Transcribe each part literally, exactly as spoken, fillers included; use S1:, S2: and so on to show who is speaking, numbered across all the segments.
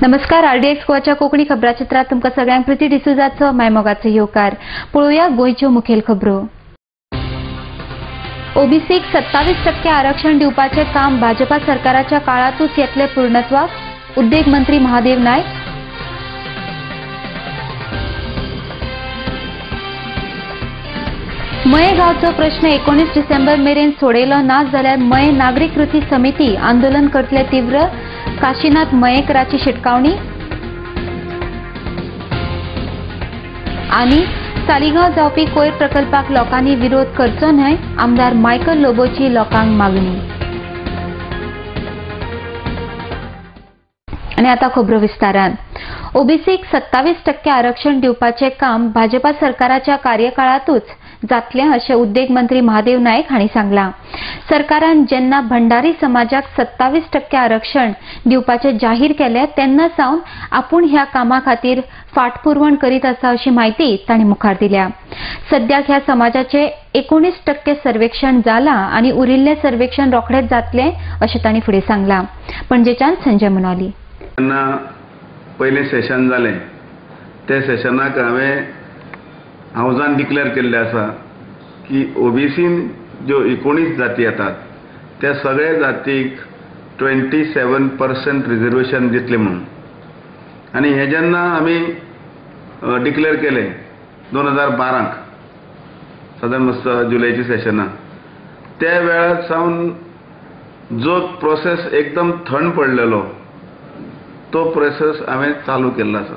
S1: नमस्कार. आरडीएक्स गोवाच्या कोंकणी खबराचित्रात तुमकां सगळ्यांक प्रिती डिसूजाचो मायमोगाचो येवकार. पळोवया गोंयच्यो मुखेल खबरो. ओबीसीक सत्तावीस टक्के आरक्षण दिवपाचे काम भाजपा सरकाराच्या काळातूच येतले पूर्णत्वाक, उद्देग मंत्री महादेव नायक. मये गांवचो प्रश्न एकोणीस डिसेंबर मेरेन सोडयलो ना जाल्यार मये नागरीक कृती समिती आंदोलन करतले तीव्र, काशीनाथ मयेकराची शिटकावणी. आनी सालिगांव जावपी कोयर प्रकल्पाक लोकांनी विरोध करचो न्हय, आमदार मायकल लोबोची लोकांक मागणी. आनी आतां खबरो विस्तारान. ओबीसीक सत्तावीस टक्के आरक्षण दिवपाचे काम भाजपा सरकाराच्या कार्यकाळातूच जातले अशें उद्देग मंत्री महादेव नायक हांणी सांगलां. सरकारान जेन्ना भंडारी समाजाक सत्तावीस टक्के आरक्षण दिवपाचे जाहीर केले तेन्ना सावन आपूण ह्या कामा खातीर फाटपुरवण करीत आसा अशी माहिती तांणी मुखार दिल्या. सद्याक ह्या समाजाचे एकोणीस टक्के सर्वेक्षण जालां आनी उरिल्ले सर्वेक्षण रोखडेच जातले अशें तांणी फुडें सांगलां. पणजेच्यान संजय मनोली.
S2: पयलें सेशन जालें ते सेशनाक हांवें हावजान डिक्लेअर केल्ले आसा की ओबीसीन ज्यो एकोणीस जाती येतात त्या सगळ्या जातीक ट्वेंटी सेवन पर्सेंट रिजर्वेशन दितले म्हणून. आनी हे जेन्ना आमी डिक्लेअर केले दोन हजार बाराक साधारण जुलैच्या सेशनाक, त्या वेळार सावन जो प्रोसेस एकदम थंड पडलेलो तो प्रोसेस हांवें चालू केल्लो आसा.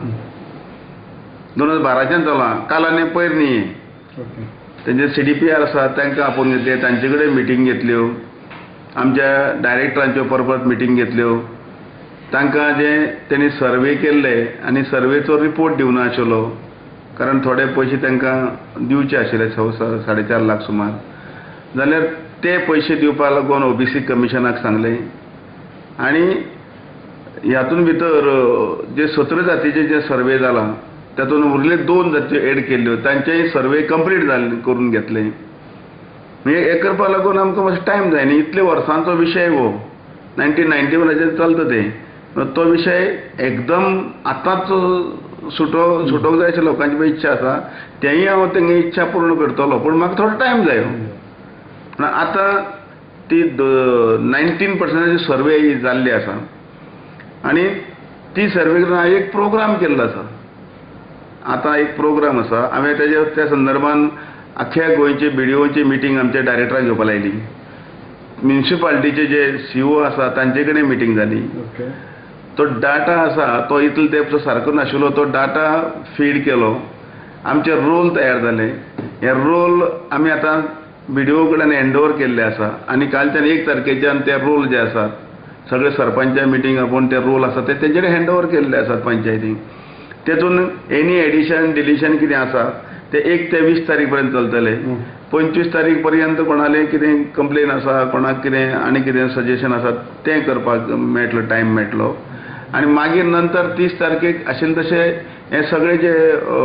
S2: दोन हजार बाराच्यान चालू काल आनी पयर न्ही तेंचे सी डी पी आर आसा तांकां आपोवन घेतले, तांचे कडेन मिटींग घेतल्यो, आमच्या डायरेक्टरांच्यो परपरत मिटींग घेतल्यो, तांकां जे तेणी सर्वे केल्ले आनी सर्वेचो रिपोर्ट दिवनाशिल्लो कारण थोडे पयशे तांकां दिवचे आशिल्ले स साडे चार लाख सुमार, जाल्यार ते पयशे दिवपा लागून ओबीसी कमिशनाक सांगले. आनी ह्यातून भितर जे सतरा जातीचे जे सर्वे जाला तातूंत उरले दोन जाती एड केल्ल्यो, तांचेय सर्वे कंप्लीट जाल्ले करून घेतले. म्हणजे हे करपा लागून आमकां मातसो टायम जाय न्ही. इतले वर्सांचो विशय हो नायन्टीन नायन्टी वनाचेर चलता ते तो विशय एकदम आतांच सुटो सुटोवंक जाय अशें लोकांची पळय इच्छा आसा, तेंय हांव तेंगे इच्छा पूर्ण करतलो, पूण म्हाका थोडो टायम जाय. पूण आतां ती नायन्टीन पर्संटाची सर्वे जाल्ली आसा आनी ती सर्वे करून हांवें एक प्रोग्राम केल्लो आसा. आतां एक प्रोग्राम आसा, हांवें तेजे त्या संदर्भान आख्या गोंयचे बिडिओची मिटींग आमच्या डायरेक्टराक घेवपा लायली. म्युनिसिपालिटीचे जे सीओ आसा तांचे कडेन मिटींग जाली. तो डाटा आसा तो इतलो तेंपो सारको नाशिल्लो, तो डाटा फीड केलो, आमचे रोल तयार जाले. हे रोल आमी आतां बिडिओ कडेन हँड ओवर केल्ले आसा आनी कालच्यान एक तारखेच्यान ते रोल जे आसात सगळे सरपंचा मिटींग आपोवन ते रोल आसा ते तेंचे कडेन हँड ओवर केल्ले आसात पंचायतीक. तेतून एनी एडिशन डिलिशन कितें आसा ते एक ते वीस तारीख पर्यंत चलतले. पंचवीस तारीख पर्यंत कोणाले कितें कंप्लेन आसा, कोणाक कितें आनी कितें सजेशन आसा तें करपाक मेळटलो, टायम मेळटलो. आनी मागीर नंतर तीस तारखेक आशिल्ले तशे हे सगळे जे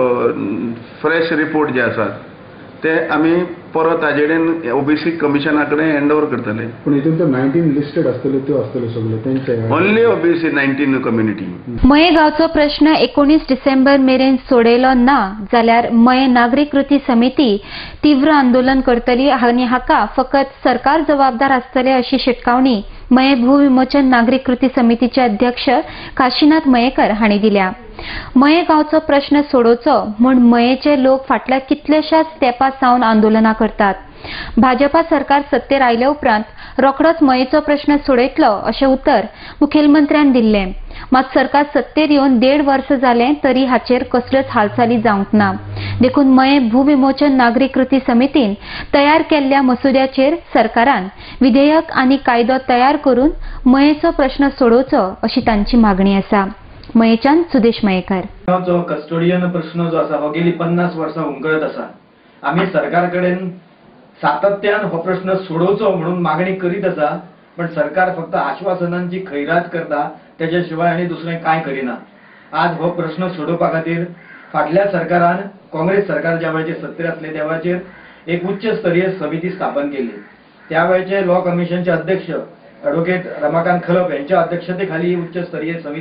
S2: फ्रेश रिपोर्ट जे आसात ते आमी परत हाजे कडेन ओबीसी कमिशना कडेन हँड ओवर करतले.
S3: पूण हितून ते नायन्टीन लिस्टेड आसतले त्यो आसतल्यो सगळे तेंचे
S2: ओन्ली ओबीसी नायन्टीन कम्युनिटी.
S1: मये गांवचो प्रश्न एकोणीस डिसेंबर मेरेन सोडयलो ना जाल्यार मये नागरीक कृती समिती तीव्र आंदोलन करतली आनी हाका फकत सरकार जबाबदार आसतले अशी शिटकावणी मये भूविमोचन नागरीक कृती समितीचे अध्यक्ष काशीनाथ मयेकर हांणी दिल्या. मये गांवचो प्रश्न सोडोवचो म्हूण मयेचे लोक फाटल्या कितल्याशाच तेंपा सावन आंदोलनां करतात. भाजपा सरकार सत्तेर आयले उपरांत रोखडोच मयेचो प्रश्न सोडयतलो अशें उतर मुखेलमंत्र्यान दिल्लें. मात सरकार सत्तेर येवन देड वर्स जालें तरी हाचेर कसल्योच हालचाली जावंक ना. देखून मये भूविमोचन नागरीक कृती समितीन तयार केल्ल्या मसुद्याचेर सरकारान विधेयक आनी कायदो तयार करून मयेचो प्रश्न सोडोवचो अशी तांची मागणी आसा. मयेच्यान सुदेश मयेकर.
S4: जो कस्टोडियन प्रश्न जो आसा हो गेली पन्नास वर्सां हुमकळत आसा. आमी सरकार कडेन सातत्यान हो प्रश्न सोडोवचो म्हणून मागणी करीत आसा, पण सरकार फक्त आश्वासनांची खैरात करता, त्याच्या शिवाय आनी दुसरें कांय करिना. आज हो प्रश्न सोडोवपा खातीर फाटल्या सरकारान काँग्रेस सरकार ज्या वेळाचेर सत्तेर आसले त्या वेळाचेर एक उच्च स्तरीय समिती स्थापन केली. त्या वेळाचे लॉ कमिशनचे अध्यक्ष ॲडव्होकेट रमाकांत खलप यांच्या अध्यक्षतेखाली उच्च स्तरीय समिती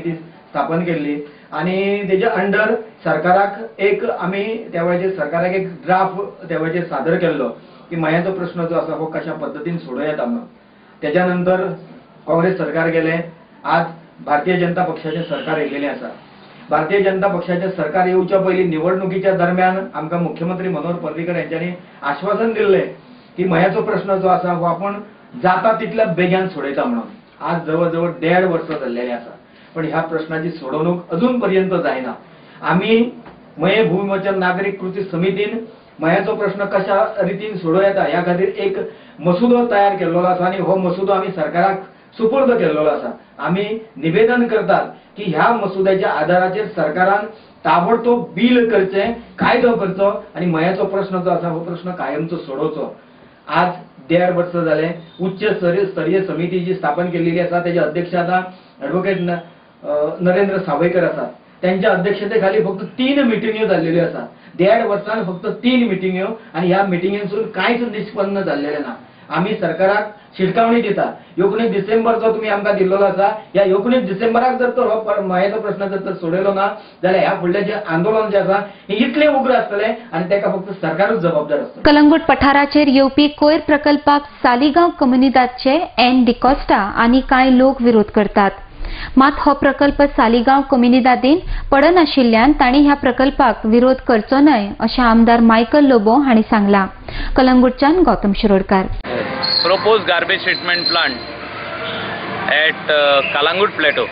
S4: स्थापन केल्ली आणि तेच्या अंडर सरकाराक एक आमी त्या वेळाचेर सरकाराक एक ड्राफ्ट त्या वेळाचेर सादर केल्लो की मयाचो प्रश्न जो आसा हो कशा पद्दतीन सोडोवं येता म्हणून. त्याच्या नंतर काँग्रेस सरकार गेले. आज भारतीय जनता पक्षाचे सरकार येयलेले आसा. भारतीय जनता पक्षाचे सरकार येवच्या पयलीं निवडणुकीच्या दरम्यान आमकां मुख्यमंत्री मनोहर पर्रीकर यांच्यानी आश्वासन दिल्ले की मयाचो प्रश्न जो आसा हो आपण जाता तितल्या बेगीन सोडयता म्हणून. आज जवळ जवळ देड वर्ष जाल्लेली आसा पण ह्या प्रश्नाची सोडवणूक अजून पर्यंत जायना. आम्ही मये भूमिवचन नागरिक कृती समितीन मयाचो प्रश्न कशा रितीन सोडोवं येता ह्या खातीर एक मसुदो तयार केल्लो आसा आणि हो मसुदो आम्ही सरकाराक सुपूर्द केल्लो आसा. आम्ही निवेदन करतात की ह्या मसुद्याच्या आधाराचेर सरकारान ताबडतोब बिल करचे, कायदो करचो आणि मयाचो प्रश्न जो आसा हो प्रश्न कायमचो सोडोवचो. आज देड वर्ष जाले. उच्च स्तरीय समिती जी स्थापन केलेली आसा त्याचे अध्यक्ष आता ॲडव्होकेट नरेंद्र सावयकर आसात. त्यांच्या अध्यक्षतेखाली फक्त तीन मिटिंग्यो जाल्ल्यो आसा. देड वर्षान फक्त तीन मिटिंग्यो आणि ह्या मिटिंगेंसून कांयच निष्पन्न जाल्लेले ना. आम्ही सरकाराक शिटकावणी दिता. एकोणीस डिसेंबर जो तुम्ही आमकां दिल्लो आसा या एकोणीस डिसेंबराक जर तर हो मयाचो प्रश्न जर तर सोडयलो ना जाल्यार ह्या फुडलें जे आंदोलन जे आसा हे इतलें उग्र आसतलें आणि ताका फक्त सरकारच जबाबदार आसतलें.
S1: कलंगूट पठाराचेर येवपी कोयर प्रकल्पाक सालिगांव कम्युनिदादचे एन डिकोस्टा आणि कांय लोक विरोध करतात. मात हो प्रकल्प सालिगांव कम्युनिदादीन पडनाशिल्ल्यान तांणी ह्या प्रकल्पाक विरोध करचो न्हय अशें आमदार मायकल लोबो हांणी सांगलां. कलंगूटच्यान Gautam Shirodkar.
S5: Proposed garbage treatment plant at uh, Kalangut Plateau,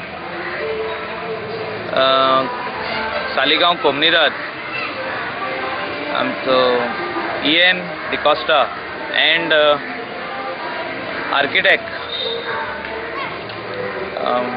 S5: uh, Saligaon Comunidad, um, so Ian DeCosta and uh, architect um,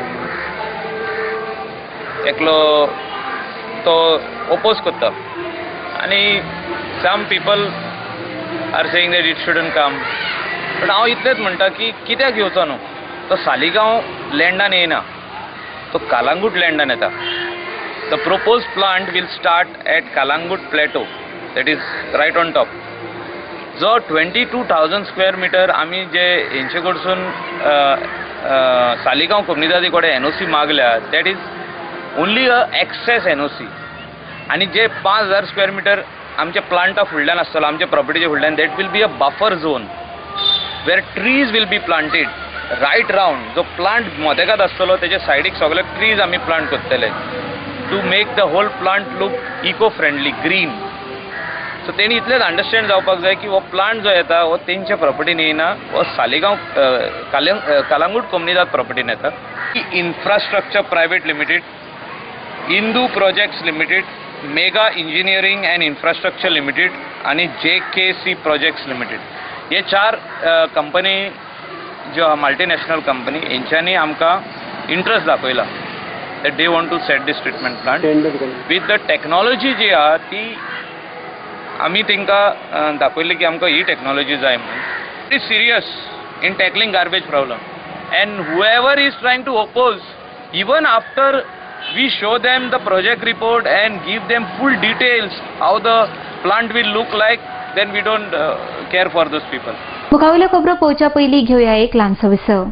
S5: एकलो तो oppose करता आणि some people are saying that it shouldn't come. पण हांव इतलेंच म्हणटा की कित्याक येवचो न्हू. तो सालिगांव लँडान येना, तो कालांगूट लँडान येता. The propose plant will start at Calangute plateau that is right on top. जो twenty two thousand square metre आमी जे हेंचे कडसून सालिगांव कम्युनिदादी कडेन एनओसी मागल्या that is only a access NOC. आनी जे पांच हजार स्क्वेअर मिटर आमच्या प्लांटा फुडल्यान आसतलो आमच्या प्रॉपर्टीच्या फुडल्यान that will be a buffer zone where trees will be planted right round. जो प्लांट मोदेगात आसतलो तेजे सायडीक सगळे ट्रीज आमी प्लांट करतले to make the whole plant look eco friendly green. So तेणी इतलेच अंडरस्टँड जावपाक जाय की हो प्लांट जो येता हो तेंच्या प्रॉपर्टीन येना, हो सालिगांव कालांगूट कम्युनिदाद प्रॉपर्टीन येता. Infrastructure private limited, Indu projects limited, mega engineering and infrastructure limited आणि जे के सी प्रोजेक्ट्स लिमिटेड हे चार कंपनी ज्यो मल्टीनॅशनल कंपनी हेंच्यांनी आमकां इंट्रस्ट दाखयला that they want to set this treatment plant with the technology जी आहा ती आमी तांकां दाखयली की आमकां ही टेक्नॉलॉजी जाय म्हणून. It is serious in tackling garbage problem and however is trying to oppose even after we show them the project report and give them full details how the plant will look like then we don't uh, care for those people.
S1: मुखावयल्यो खबरो पळोवच्या पयलीं घेवया एक ल्हानसो विसव.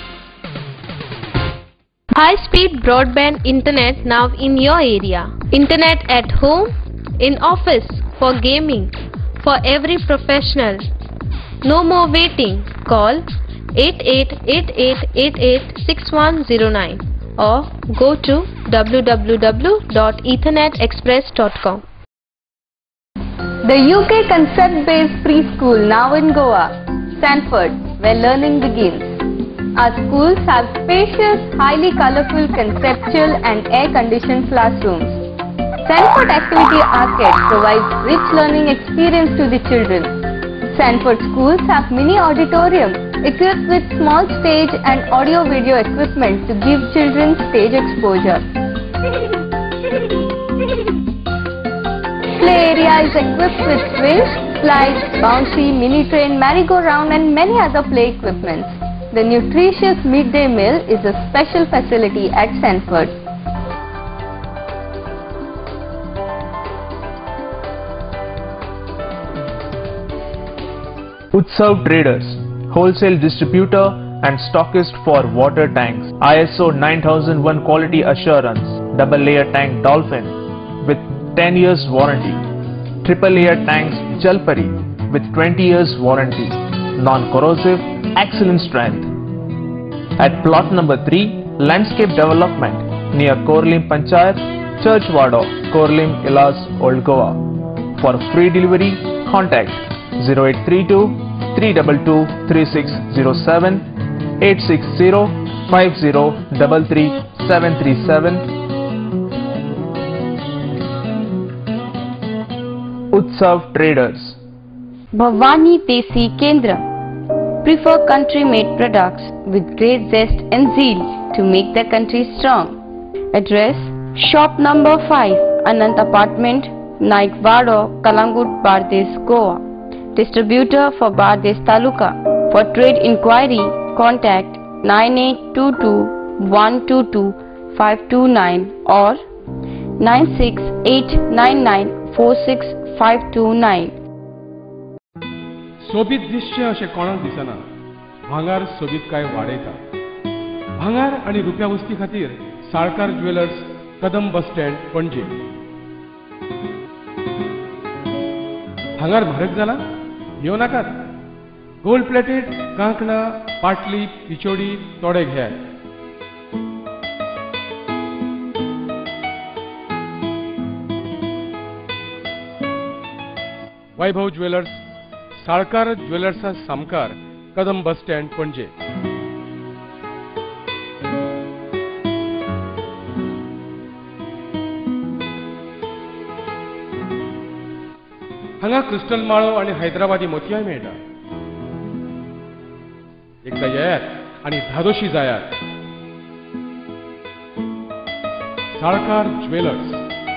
S6: High speed broadband internet now in your area. Internet at home, in office, for gaming, for every professional. No more waiting. Call eight eight eight eight eight eight six one zero nine or go to w w w dot ethernet express dot com.
S7: The U K concept-based preschool now in Goa, Sanford, where learning begins. Our schools have spacious, highly colorful, conceptual and air-conditioned classrooms. Sanford Activity Arcade provides rich learning experience to the children. Sanford schools have mini auditorium equipped with small stage and audio-video equipment to give children stage exposure. Play area is equipped with swings, slides, bouncy, mini train, merry-go-round and many other play equipments. The nutritious midday meal is a special facility at Sanford.
S8: Utsav Traders, wholesale distributor and stockist for water tanks. I S O nine thousand one quality assurance, double layer tank Dolphin with ten years warranty, triple layer tanks Jalpari with twenty years warranty, non-corrosive, excellent strength. At plot number three, landscape development near Korlim Panchayat, Churchwada, Korlim, Ilas, Old Goa. For free delivery, contact zero eight three two, three two two, three six zero seven, eight six zero, five zero three three, seven three seven. Utsav Traders.
S7: Bhavani Desi Kendra. Prefer country-made products with great zest and zeal to make the country strong. Address: Shop number five, Anant Apartment, Naikvado, Kalangut, Bardes, Goa. Distributor for Bardes Taluka. For trade inquiry, contact nine eight two two, one two two, five two nine or nine six eight nine nine, four six five two nine.
S9: सोबीत दिसचे अशें कोणाक दिसना. भांगार सोबीत काय वाडयता. भांगार आनी रुप्या वस्ती खातीर Salkar jewellers, Kadam bus stand, पणजे. भांगार म्हारग जाला? येवं नाकात. गोल्ड प्लेटेड कांकणां, पाटली, पिचोडी तोडे घेयात. वैभव ज्वेलर्स, साळकार ज्वेलर्सा सामकार, कदम बस स्टँड, पणजे. हांगा क्रिस्टल माळो आनी हैदराबादी मोतयाय मेळटा. एकदा येयात आनी धादोशी जायात. Salkar jewellers.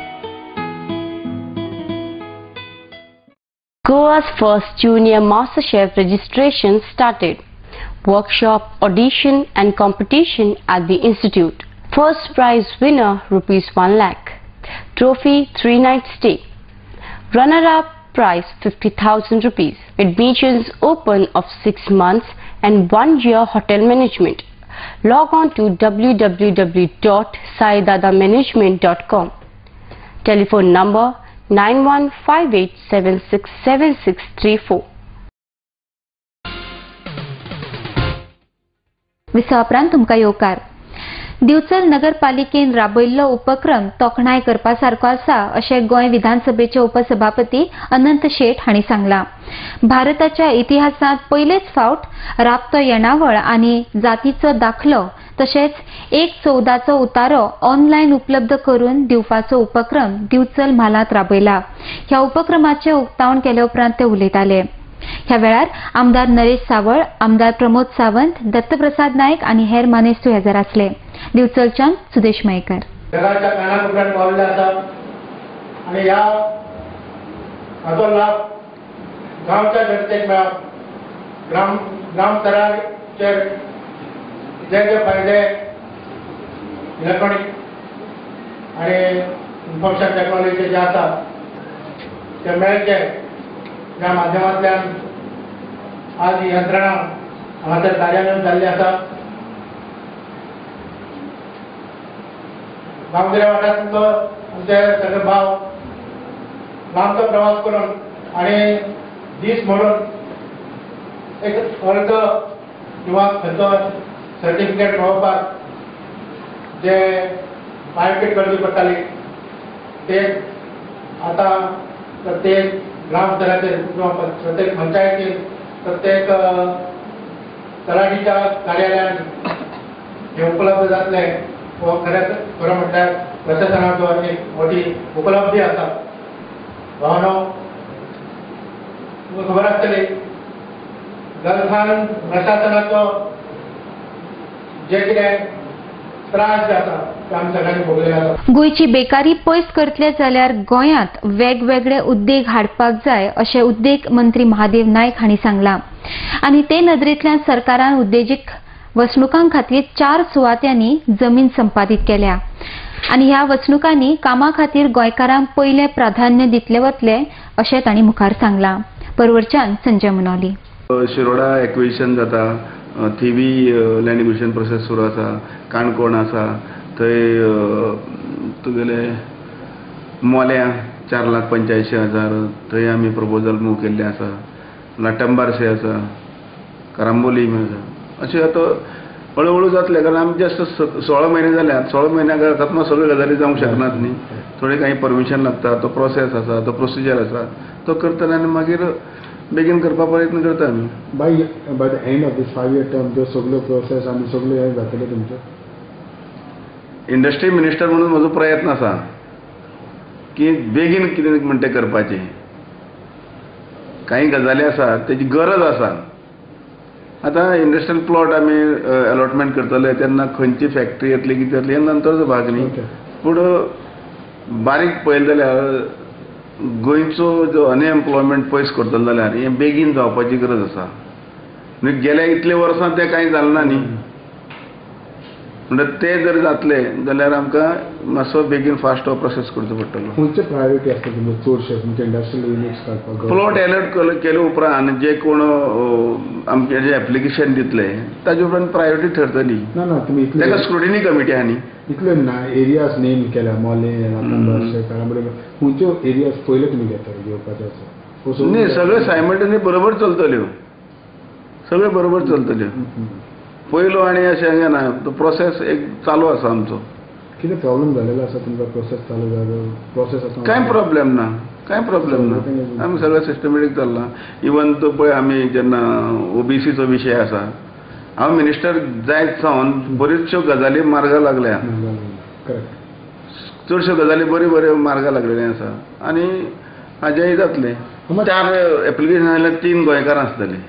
S7: Goa's first Junior MasterChef registration started. Workshop, audition and competition at the Institute. First prize winner rupees one lakh. Trophy three night stay. Runner-up prize fifty thousand rupees. Admissions open of six months and one year hotel management. Log on to w w w dot sai dada management dot com. Telephone number nine one five eight seven six seven six three four.
S1: विसा उपरांत तुमकां येवकार. दिवचल नगरपालिकेन राबयल्लो उपक्रम तोखणाय करपा सारको आसा अशें गोंय विधानसभेचे उपसभापती अनंत शेट हांणी सांगलां. भारताच्या इतिहासांत पयलेच फावट राबतो येणावळ आनी जातीचो दाखलो तशेंच एक चौदाचो उतारो ऑनलायन उपलब्ध करून दिवपाचो उपक्रम दिवचल म्हालांत राबयला. ह्या उपक्रमाचे उक्तावण केले उपरांत ते उलयताले. ह्या वेळार आमदार नरेश सावळ, आमदार प्रमोद सावंत, दत्तप्रसाद नायक आनी हेर मानेस्त हजर आसले. दिवचलच्यान सुदेश मयेकर.
S10: जगाच्या कानाकोपऱ्यात पावले आसा आनी ह्या हाचो लाभ गांवच्या जनतेक मेळप. ग्राम ग्राम स्तराचेर जे जे फायदे इलेक्ट्रॉनिक आनी इन्फॉर्मेशन टेक्नॉलॉजी जे आसा ते मेळचे ह्या माध्यमांतल्यान आज ही यंत्रणा हांगासर कार्यान्वयन जाल्ली आसा. गांवगिऱ्या वाठारांतलो आमचे सगळे भाव लांबचो प्रवास करून आनी दीस म्हणून एक अर्ज किंवा खंयचो सर्टिफिकेट मेळोवपाक जे बायोमेट्रीक करची पडटाली ते आता प्रत्येक ग्राम स्तराचेर किंवा प्रत्येक पंचायतीन प्रत्येक तलाठीच्या कार्यालयान हे उपलब्ध जातले. हो खरेंच खरो म्हटल्यार प्रशासनाचो एक मोठी उपलब्धी आसा. भावनो तुमकां खबर आसतली गलखान प्रशासनाचो जे कितें त्रास जे आसा ते आमी सगळ्यांनी भोगलेले आसा.
S1: गोंयची बेकारी पयस करतले जाल्यार गोंयांत वेगवेगळे उद्देग हाडपाक जाय अशें उद्देग मंत्री महादेव नायक हांणी सांगलां. आनी ते नदरेंतल्यान सरकारान उद्देजीक वसणुकां खातीर चार सुवात्यांनी जमीन संपादीत केल्या आनी ह्या वसणुकांनी कामा खातीर गोंयकारांक पयले प्राधान्य दितले वतले अशें तांणी मुखार सांगलां. परवरच्यान संजय मुनोली.
S2: शिरोडा एक्विजिशन जाता, थिवी लँड एक्विजिशन प्रोसेस सुरू आसा, काणकोण आसा, थंय तुगेले मोल्या चार लाख पंच्याऐंशी हजार थंय आमी प्रपोजल मूव केल्ले आसा, लाटंबारशे आसा, करांबोली आसा. अशें आतां हळूहळू जातले, कारण आमी जस्ट सोळा म्हयने जाल्यात. सोळा म्हयन्याक अकस्मात सगळ्यो गजाली जावंक शकनात न्ही. थोडे काही परमिशन लागता, तो प्रोसेस आसा, तो प्रोसिजर आसा, तो करतले आनी मागीर बेगीन करपा प्रयत्न करता आमी.
S3: By by the end of this five year term त्यो सगळ्यो प्रोसेस आनी सगळें हें जातलें तुमचें?
S2: इंडस्ट्री मिनिस्टर म्हणून म्हजो प्रयत्न आसा की बेगीन कितें म्हणटा तें करपाचें. काही गजाली आसा तेजी गरज आसा. आतां इंडस्ट्रियल प्लॉट आमी अलॉटमेंट करतले तेन्ना खंयची फॅक्टरी येतली कितें जातली हे नंतरचो भाग न्ही. पूण बारीक पळयलें जाल्यार गोंयचो जो अनएम्प्लॉयमेंट पयस करतलो जाल्यार हें बेगीन जावपाची गरज आसा. म्हणजे गेल्या इतले वर्सां तें कांय जालें ना न्ही. म्हणजे ते जर जातले जाल्यार आमकां मातसो बेगीन फास्ट हो प्रोसेस करचो पडटलो.
S3: खंयचे प्रायोरिटी आसता तुमचे चडशे तुमचे इंडस्ट्रियल युनिट्स काडपाक?
S2: प्लॉट अलॉट केले उपरांत जे कोण आमचे जे एप्लिकेशन दितले ताजे उपरांत प्रायोरिटी ठरतली.
S3: ना ना तुमी
S2: ताका स्क्रुटिनी कमिटी आहा न्ही.
S3: इतले एरियाज नेम केल्या मोले लाटंबारशे कारांबोली खंयच्यो एरियाज पयले तुमी घेता घेवपाचे आसा?
S2: न्ही सगळे सायमल्टेनियस बरोबर चलतल्यो. सगळे बरोबर चलतल्यो. पयलो आनी अशें ना. तो प्रोसेस एक चालू आसा आमचो.
S3: कितें प्रॉब्लेम जालेलो आसा तुमकां प्रोसेस चालू जालो? प्रोसेस आसा
S2: कांय प्रॉब्लेम ना. कांय प्रॉब्लेम ना. आमी सगळें सिस्टमॅटीक चल्लां. इवन तो पळय आमी जेन्ना ओबीसीचो विशय आसा हांव मिनिस्टर जायत सावन बऱ्योचश्यो गजाली मार्गा लागल्या. चडश्यो गजाली बऱ्यो बऱ्यो मार्गा लागलेले आसा आनी हाजेंय जातलें. चार एप्लिकेशन जाल्यार तीन गोंयकारां आसतलीं.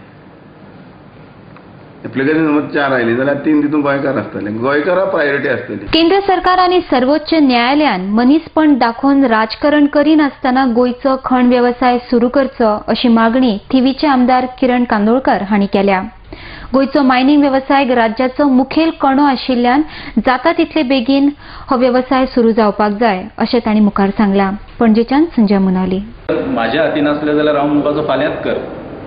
S2: एप्लिकेशन समज चार आयली जाल्यार तीन तितून गोंयकार आसतले. गोंयकारां प्रायोरिटी आसतली.
S1: केंद्र सरकार आणि सर्वोच्च न्यायालयान मनीसपण दाखोवन राजकारण करिनासतना गोंयचो खण व्यवसाय सुरू करचो अशी मागणी थिवीचे आमदार किरण कांदोळकर हांणी केल्या. गोंयचो मायनिंग व्यवसाय राज्याचो मुखेल कणो आशिल्ल्यान जाता तितले बेगीन हो व्यवसाय सुरू जावपाक जाय अशें तांणी मुखार सांगलां. पणजेच्यान संजय मुनावली.
S11: म्हाज्या हातीन आसलें जाल्यार हांव म्हणपाचो फाल्यांच कर.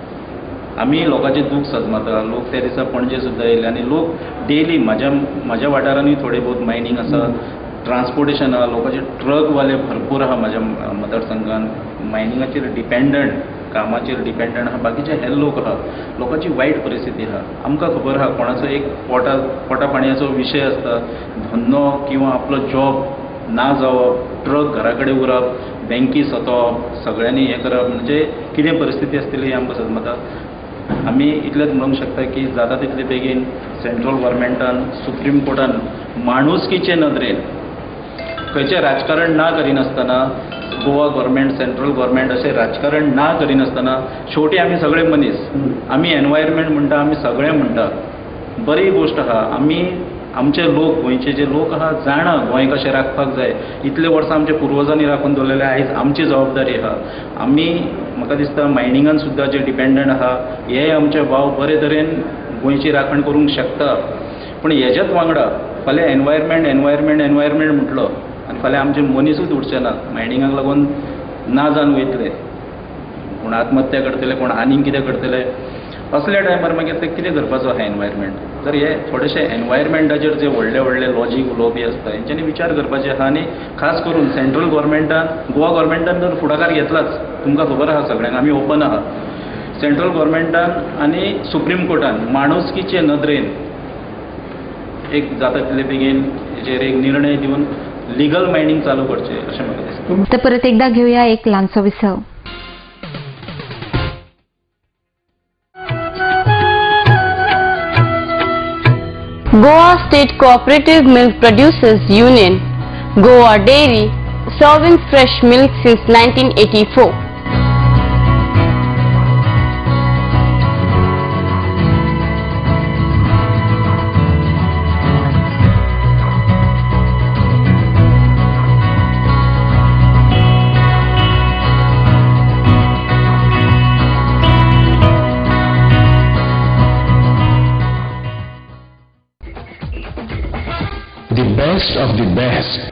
S11: आमी लोकांचें दूख सजमता. लोक त्या दिसा पणजे सुद्दां येयले आनी लोक डेली म्हाज्या म्हाज्या वाठारांनी थोडे बहुत मायनिंग आसा, ट्रान्सपोर्टेशन आहा, लोकांचे ट्रकवाले भरपूर आहा म्हाज्या मतदारसंघान. मायनिंगाचेर डिपेंडंट, कामाचेर डिपेंडंट आहा, बाकीचे हे लोक आहा. लोकांची वायट परिस्थिती आहा. आमकां खबर आहा कोणाचो एक पोटा पोटा पाणयाचो विशय आसता, धंदो किंवा आपलो जॉब ना जावप, ट्रक घरा कडेन उरप, बँकी सतवप, सगळ्यांनी हें करप, म्हणजे कितें परिस्थिती आसतली ही आमकां सजमता. आमी इतलेंच म्हणूंक शकता की जाता तितले बेगीन सेंट्रल गव्हर्मेंटान, सुप्रीम कोर्टान माणुसकीचे नदरेन खंयचें राजकारण ना करिनासतना, गोवा गव्हर्मेंट, सेंट्रल गव्हर्मेंट अशें राजकारण ना करिनासतना, शेवटी आमी सगळे मनीस, आमी एनवायरमेंट म्हणटा, आमी सगळे म्हणटा, बरी गोश्ट आहा. आमी आमचे लोक, गोंयचे जे लोक आहा जाणा गोंय कशें राखपाक जाय. इतले वर्सां आमच्या पुर्वजांनी राखून दवरलेले, आयज आमची जबाबदारी आहा. आमी म्हाका दिसता मायनिंगान सुद्दां जे डिपेंडंट आहा हे आमचे भाव बरे तरेन गोंयची राखण करूंक शकता. पूण हेज्याच वांगडा फाल्यां एनवायरमेंट एनवायरमेंट एनवायरमेंट म्हटलो आनी फाल्यां आमचे मनीसूच उरचे नात. मायनिंगाक लागून ना जावन वयतले, कोण आत्महत्या करतले, कोण आनीक कितें करतले. असल्या टायमार मागीर ते कितें करपाचो आहा एनवायरमेंट. तर हे थोडेशे एनवायरमेंटाचेर जे व्हडले व्हडले लॉजीक उलोवपी आसता हेंच्यांनी विचार करपाचे आहा. आनी खास करून सेंट्रल गव्हर्मेंटान, गोवा गव्हर्मेंटान जर फुडाकार घेतलाच, तुमकां खबर आहा सगळ्यांक, आमी ओपन आहा. सेंट्रल गव्हर्मेंटान आनी सुप्रीम कोर्टान माणुसकीचे नदरेन एक जाता तितले बेगीन हेचेर एक निर्णय दिवन लिगल मायनिंग चालू करचें अशें म्हाका दिसता.
S1: तर परत एकदा घेऊया एक ल्हानसो विसव.
S7: Goa State Cooperative Milk Producers Union, Goa Dairy, serving fresh milk since nineteen eighty-four.
S12: The best of the best.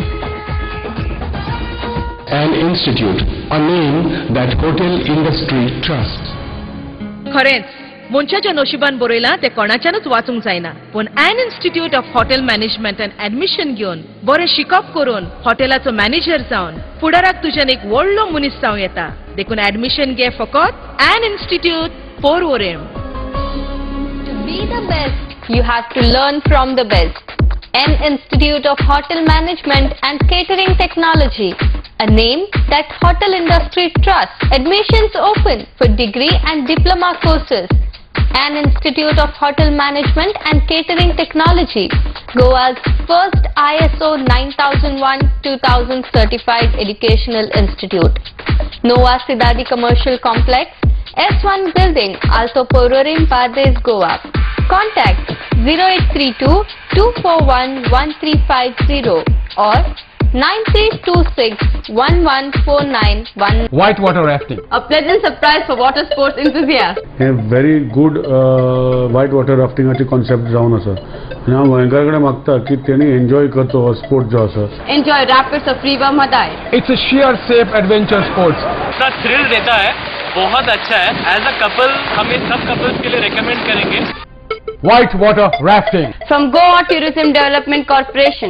S12: An institute, a name that hotel industry trusts.
S13: खरेंच मनशाच्या नशिबान बरयला ते कोणाच्यानच वाचूंक जायना पण N institute of hotel management and admission घेवन बरें शिकप करून हॉटेलाचो मॅनेजर जावन फुडाराक तुज्यान एक व्हडलो मनीस जावं येता देखून ऍडमिशन घे फकत N institute Porvorim.
S7: To be the best, you have to learn from the best. N Institute of Hotel Management and Catering Technology, a name that hotel industry trusts. Admissions open for degree and diploma courses. N Institute of Hotel Management and Catering Technology, Goa's first I S O nine thousand one two thousand certified educational institute. Nova Sidadi Commercial Complex, S one Building, Alto Porvorim, Pardes, Goa. Contact zero eight three two two four one one three five zero or nine three two six one one four nine one.
S9: Whitewater rafting.
S7: A pleasant surprise for water sports enthusiasts.
S3: हे very good वायट water राफ्टिंगाची concept जावन आसा आनी हांव गोंयकार कडेन मागता की तेणी एन्जॉय करचो हो स्पोर्ट जो आसा.
S7: Enjoy rapids of River Madai.
S9: It's a sheer safe adventure sports.
S14: इतना थ्रिल देता है, बहुत अच्छा है. एज अ कपल हम इन सब कपल्स के लिए रेकमेंड करेंगे.
S9: Whitewater rafting.
S7: From Goa Tourism Development Corporation.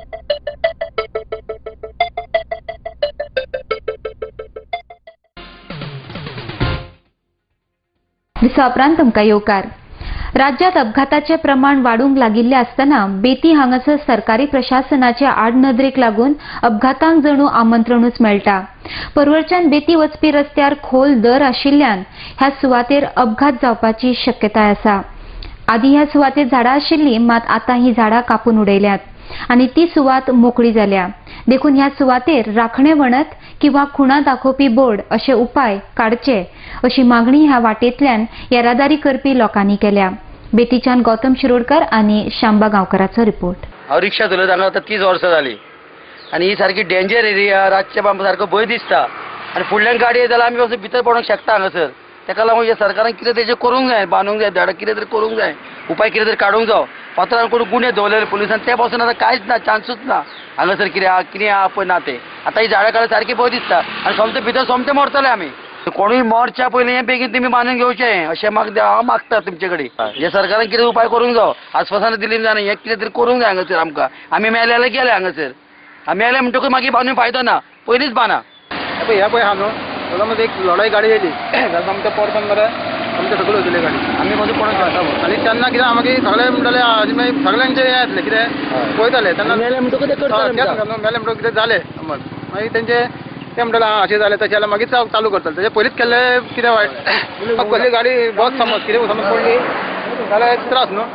S1: दिसा उपरांत तुमकां येवकार. राज्यात अपघाताचे प्रमाण वाढूंक लागिल्ले आसतना बेती हांगासर सरकारी प्रशासनाच्या आडनदरेक लागून अपघातांक जणू आमंत्रणूच मेळटा. परवरच्यान बेती वचपी रस्त्यार खोल दर आशिल्ल्यान ह्या सुवातेर अपघात जावपाची शक्यताय आसा. आदी ह्या सुवातेर झाडां आशिल्लीं मात आतां ही झाडां कापून उडयल्यात आनी ती सुवात मोकळी जाल्या. देखून ह्या सुवातेर राखणे वणत किंवा खुणा दाखोवपी बोर्ड अशे उपाय काडचे अशी मागणी ह्या वाटेंतल्यान येरादारी करपी लोकांनी केल्या. बेतीच्यान गौतम शिरोडकर आनी शांबा गांवकाराचो रिपोर्ट.
S15: हांव रिक्षा चलयता हांगा आतां तीस वर्सां जालीं आनी ही सारकी डेंजर एरिया. रातच्या बाबा सारको भंय दिसता आनी फुडल्यान गाडी येत जाल्यार आमी असो भितर पडोंक शकता हांगासर. तेका लागून हे सरकारान कितें तेजें करूंक जाय, बांदूंक जाय, झाडां कितें तरी करूंक जाय, उपाय कितें तरी काडूंक जावो. पात्रांक कोण गुन्हे दवरलेले पुलिसान ते पासून आतां कांयच ना, चान्सूच ना. हांगासर कितें आहा कितें आहा पळय ना ते. आतां ही झाडां काडल्यार सारकी भंय दिसता आनी सोमते भितर सोमते मरतले आमी. कोणूय मरच्या पयलीं हें बेगीन तुमी बांदून घेवचें अशें म्हाका हांव मागता तुमचे कडेन. हे सरकारान कितें उपाय करूंक जावो. आस्वासनां दिलीं जाल्यार हें कितें तरी करूंक जाय हांगासर आमकां. आमी मेले जाल्यार गेले हांगासर. आमी मेले म्हणटकूच मागीर बांदून फायदो ना, पयलींच बांदा.
S16: पळय ह्या पळय आहा न्हू ताका मध्ये एक लढाई गाडी येयली जाल्यार आमच्या परतून मरे आमचे सगळे वयतले गाडी आमी मदीं पडोंक शकता. आनी तेन्ना कितें मागीर सगळे म्हणटाले आनी मागीर सगळ्यांचे हें येतलें कितें पळयताले तेन्ना मेले म्हणटकूच मेले म्हणटकूच कितें जालें समज मागीर तेंचे ते म्हणटाले आं अशें जालें तशें जाल्यार मागीर चालू करताले. तेजे पयलींच केल्ले कितें वायट. पयली गाडी बस समज कितें समज पडली जाल्यार त्रास न्हू.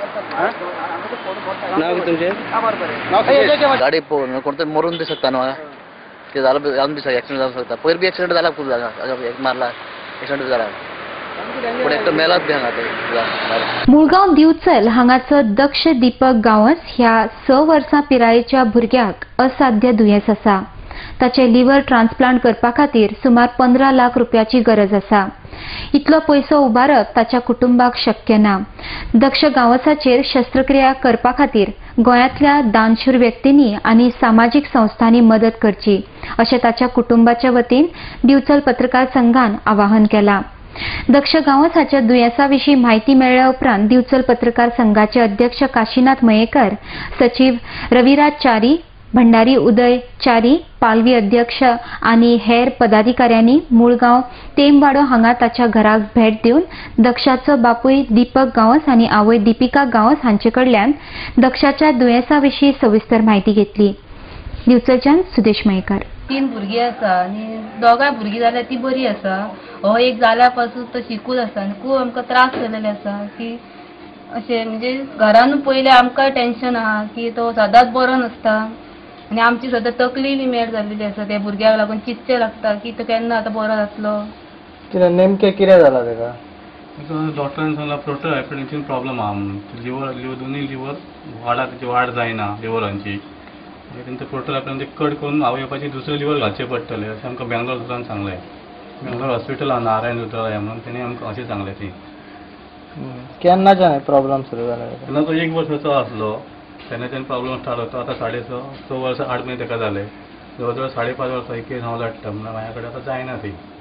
S15: नाव तुमचें? गाडी पळोवन कोण तरी मरून दिसता न्हू ते जालं जावन दिसता एक्सिडेंट जावंक शकता. पयर बी एक्सिडेंट जाला खूब जागा मारला एक्सिडेंट जाला पूण एकटो मेलाच बी हांगा.
S1: मुळगांव दिवचल हांगाचो दक्ष दीपक गांवस ह्या स वर्सां पिरायेच्या भुरग्याक असाध्य दुयेंस आसा. ताचे लिव्हर ट्रान्सप्लांट करपा खातीर सुमार पंदरा लाख रुपयाची गरज आसा. इतलो पयसो उबारप ताच्या कुटुंबाक शक्य ना. दक्ष गांवसाचेर शस्त्रक्रिया करपा खातीर गोंयांतल्या दानशूर व्यक्तींनी आनी सामाजीक संस्थांनी मदत करची अशें ताच्या कुटुंबाच्या वतीन दिवचल पत्रकार संघान आवाहन केलां. दक्ष गांवस हाच्या दुयेंसा विशीं म्हायती मेळ्ळ्या उपरांत दिवचल पत्रकार संघाचे अध्यक्ष काशीनाथ मयेकर, सचिव रविराज च्यारी, भंडारी उदय च्यारी, पालवी अध्यक्ष आनी हेर पदाधिकाऱ्यांनी मुळगांव तेमवाडो हांगा ताच्या घराक भेट दिवन दक्षाचो बापूय दीपक गांवस आनी आवय दिपिका गांवस हांचे कडल्यान दक्षाच्या दुयेंसा विशीं सविस्तर म्हायती घेतली. दिवचलच्यान सुदेश मयेकर.
S17: तीन भुरगीं आसा आनी दोगांय भुरगीं जाल्यार ती बरी आसा. हो एक जाल्या पासून तो शिकूच आसा आनी खूब आमकां त्रास जाल्ले आसा की अशें म्हणजे घरानूच पयलें आमकां टेन्शन आहा की तो सदांच बरो नासता आनी आमची सद्दां तकली बी मेड जाल्ली आसा. त्या भुरग्याक लागून चिंतचें लागता की तो केन्ना आतां बरो जातलो.
S16: कितें नेमकें कितें जालां ताका?
S18: डॉक्टरान सांगला प्रोटो हायपरटेन्शन प्रॉब्लम आहा म्हणून. लिव्हर लिव्हर दोनूय लिव्हर वाडा तेची वाड जायना लिव्हरांची. तेंचे प्रोटो हायपरटेन्शन कट करून हांव येवपाचें दुसरें लिव्हर घालचें पडटलें अशें आमकां बेंगलोर वचून सांगलें. बेंगलोर हॉस्पिटल आहा नारायण रुद्रालय म्हणून तेणी आमकां अशें सांगलें थंय.
S16: केन्नाच्यान प्रॉब्लम सुरू जाला?
S18: तेन्ना तो एक वर्साचो आसलो तेन्नाच्यान प्रॉब्लम स्टार्ट जाता. आतां साडे स स वर्सां आठ म्हयने ताका जाले. जवळ जवळ साडे पांच वर्सां एक हांव लडटा म्हणून म्हाज्या कडेन आतां जायना ती.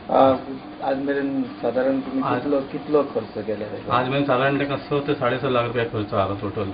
S19: आज मेरेन साधारण तुम्ही कितलो कितलो खर्च केला
S18: आज मेरेन साधारण ताका स ते साडे स लाख रुपया खर्च आला टोटल.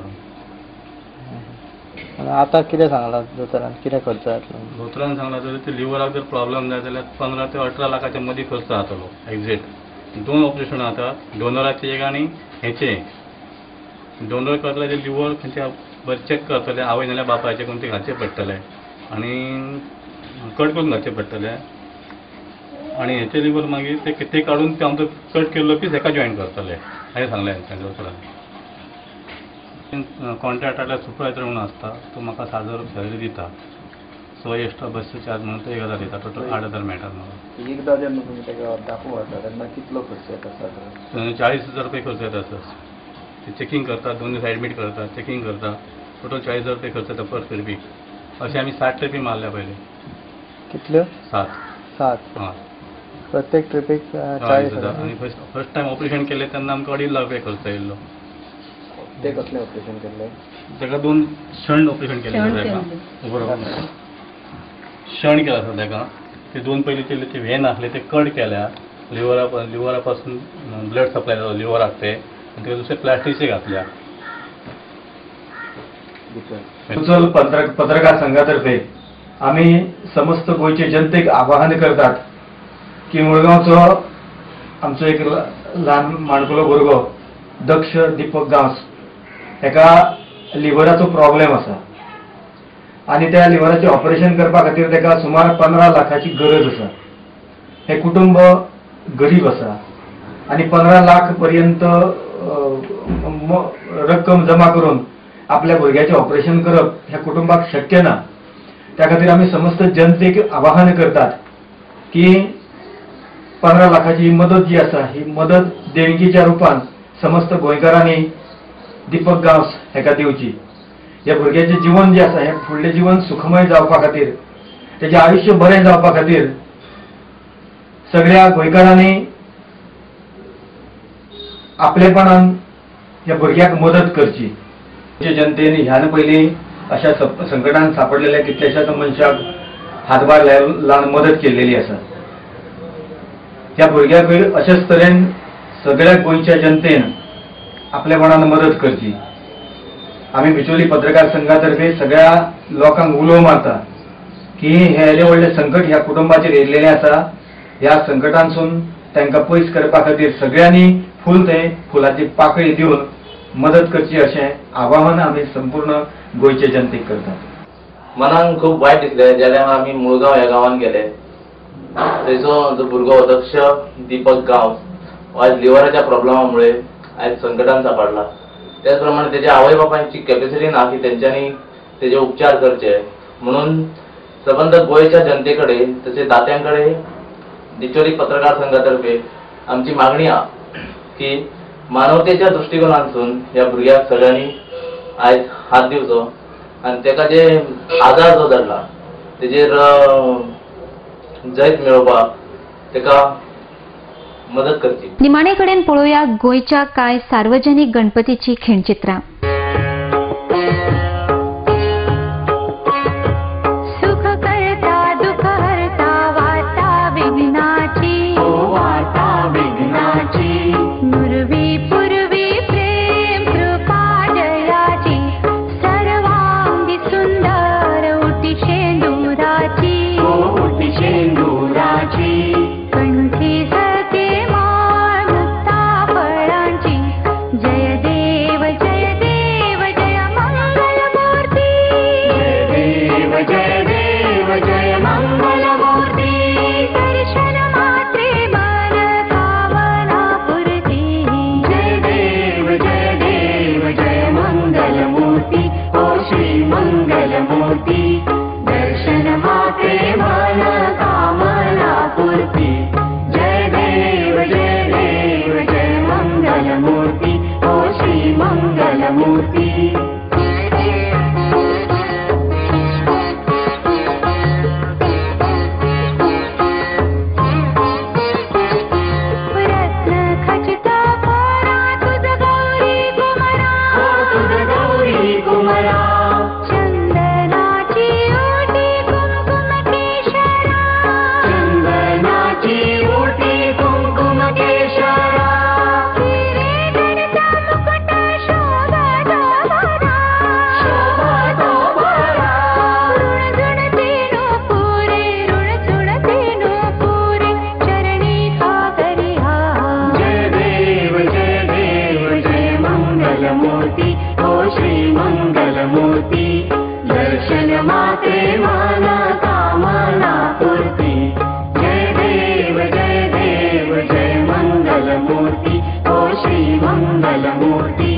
S19: आता कितें सांगला दोतोरान कितें खर्च जातलो?
S18: दोतोरान सांगला जर ते लिव्हराक जर प्रॉब्लेम जाय जाल्यार पंदरा ते अठरा लाखाच्या मदीं खर्च जातलो एक्झॅक्ट. दोन ऑपरेशन जाता, डोनराचे एक आनी हेचे. डोनर करतले ते लिव्हर खंयच्या बरें चॅक करतले आवय नाल्यार बापायचे कोण ते घालचे पडटले आनी कट करून घालचे पडटले आनी हेचे लिव्हर मागीर ते ते काडून ते आमचो कट केल्लो पीस हेका जॉयन करतले अशें सांगलें हांवें दोतोरान. कॉन्ट्रॅक्टातल्या सुपरवायझर म्हणून आसता तो म्हाका सात हजार रुपया सॅलरी दिता. सो एक्स्ट्रा बसचे चार्ज म्हणून तो एक हजार दिता. टोटल आठ हजार मेळटात म्हाका.
S19: एकदां जेन्ना तुमी ताका दाखोवं वता तेन्ना कितलो खर्च येता साधारण?
S18: चाळीस हजार रुपये खर्च येता सर. ते चेकिंग करतात, दोन दीस एडमीट करतात, चेकिंग करता. टोटल चाळीस हजार रुपये खर्च येता पर ट्रिपीक. अशें आमी सात ट्रिपी मारल्या पयलीं.
S19: कितल्यो?
S18: सात.
S19: सात
S18: हां.
S19: प्रत्येक ट्रिपीक चाळीस हजार.
S18: आनी फर्स्ट फर्स्ट टायम ऑपरेशन केलें तेन्ना आमकां अडीच लाख रुपया खर्च येयल्लो.
S19: ते कसलें ऑपरेशन केल्लें?
S18: ताका दोन शण ऑपरेशन केलें ताका. बरोबर. शण केला सर ताका. ते दोन पयलीं केल्ले ते व्हेन आसले ते कट केल्या. लिव्हरा लिव्हरा पासून ब्लड सप्लाय जालो लिव्हराक ते आनी ताका दुसरे प्लास्टिकचे घातल्या.
S4: उचल पत्रकार संघातर्फे आम्ही समस्त गोयचे जनतेक आवाहन करतात की मुळगांवचो आमचो एक ल्हान माणकुलो भुरगो दक्ष दीपक गांवस हेका लिव्हराचो प्रॉब्लेम आसा आनी त्या लिव्हराचें ऑपरेशन करपा खातीर ताका सुमार पंदरा लाखाची गरज आसा. हे कुटुंब गरीब आसा आनी पंदरा लाख पर्यंत रक्कम जमा करून आपल्या भुरग्याचें ऑपरेशन करप ह्या कुटुंबाक शक्य ना. त्या खातीर आमी समस्त जनतेक आवाहन करतात की पंदरा लाखाची मदत जी आसा ही मदत देणगीच्या रुपान समस्त गोंयकारांनी दीपक गांवस हेका दिवची. ह्या भुरग्याचें जीवन जें आसा हें फुडलें जीवन सुखमय जावपा खातीर तेजें आयुश्य बरें जावपा खातीर सगळ्या गोंयकारांनी आपलेपणान ह्या भुरग्याक मदत करची. जनतेन ह्यान पयलीं अशा संकटान सापडलेल्या कितल्याशाच मनशाक हातभार लावन मदत केल्लेली आसा. ह्या भुरग्याक अशेच तरेन सगळ्या गोंयच्या जनतेन आपलेपणान मदत करची. आमी बिचोली पत्रकार संघातर्फे सगळ्या लोकांक उलो मारता की हे येदे व्हडले संकट ह्या कुटुंबाचेर येयल्लेलें आसा. ह्या संकटांसून तांकां पयस करपा खातीर सगळ्यांनी फूल ते फुलाची पाकळी दिवन मदत करची अशें आवाहन आमी संपूर्ण गोंयचे जनतेक करतात.
S20: मनाक खूब वायट दिसलें जाल्यार आमी मुळगांव ह्या गांवांत गेले. थंयचो जो भुरगो दक्ष दीपक गांव आज लिव्हराच्या प्रॉब्लेमामुळे आयज संकटान सापडला. त्याच प्रमाणे तेज्या आवय बापायची कॅपॅसिटी ना की तेंच्यांनी तेजे उपचार करचे. म्हणून सबंद गोंयच्या जनते कडेन तशेंच दात्यां कडेन बिचोली पत्रकार संघातर्फे आमची मागणी आहा की मानवतेच्या दृष्टिकोनांतसून ह्या भुरग्याक सगळ्यांनी आयज हात दिवचो आनी तेका जे आजार जो जाल्ला तेजेर जैत मेळोवपाक तेका मदत करची.
S1: निमाणे कडेन पळोवया गोंयच्या कांय सार्वजनीक गणपतीची खिणचित्रां.
S21: चंदनाची ओटी मंगलमूर्ती ओ श्री मंगलमूर्ती दर्शन मात्रे मन कामना पूर्ती जय देव जय देव जय मंगलमूर्ती ओ श्री मंगलमूर्ती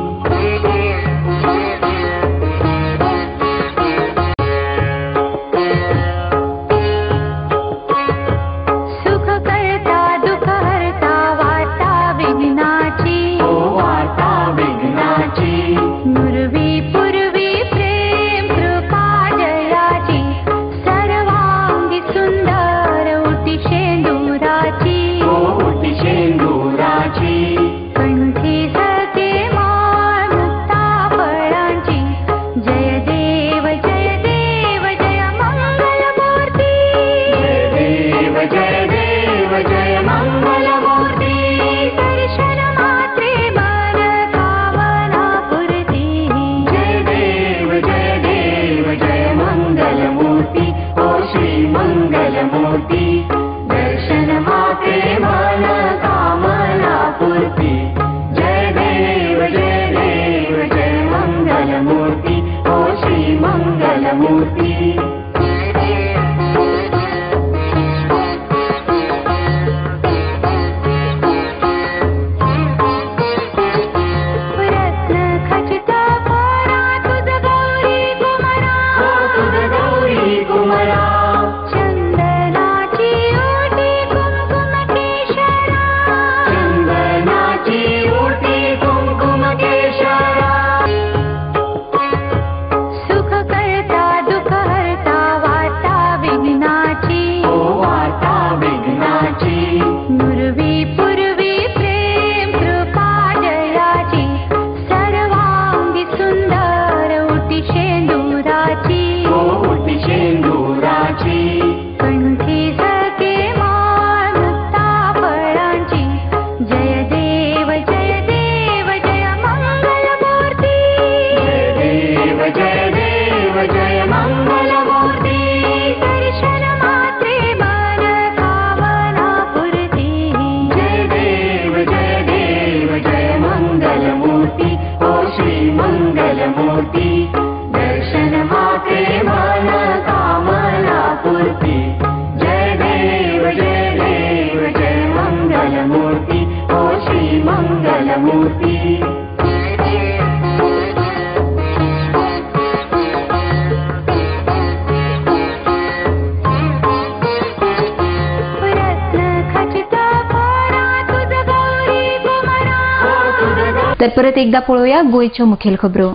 S1: तर परत एकदा पळोवया गोयच्यो मुखेल खबरो.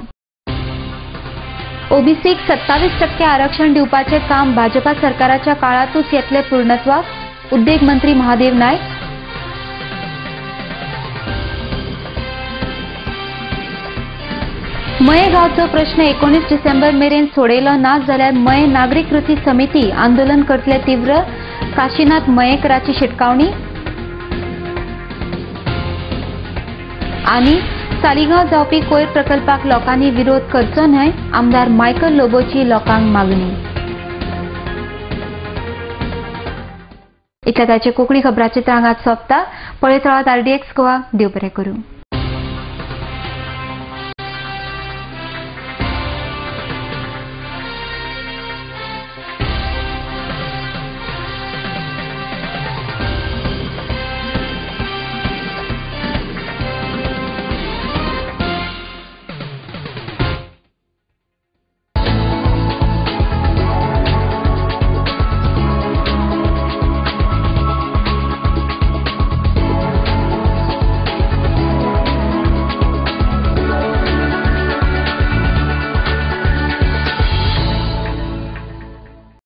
S1: ओबीसीक सत्तावीस टक्के आरक्षण दिवपाचे काम भाजपा सरकाराच्या काळातूच येतले पूर्णत्वाक, उद्देग मंत्री महादेव नायक. मये गांवचो प्रश्न एकोणीस डिसेंबर मेरेन सोडयलो ना जाल्यार मये नागरिक कृती समिती आंदोलन करतले तीव्र, काशीनाथ मयेकराची शिटकावणी. आनी सालिगांव जावपी कोयर प्रकल्पाक लोकांनी विरोध करचो न्हय, आमदार मायकल लोबोची लोकांक मागणी. इतल्या ताचे कोंकणी खबरांचें हांगाच सोंपता. पळयत रावात आरडीएक्स गोवा. देव बरें करूं.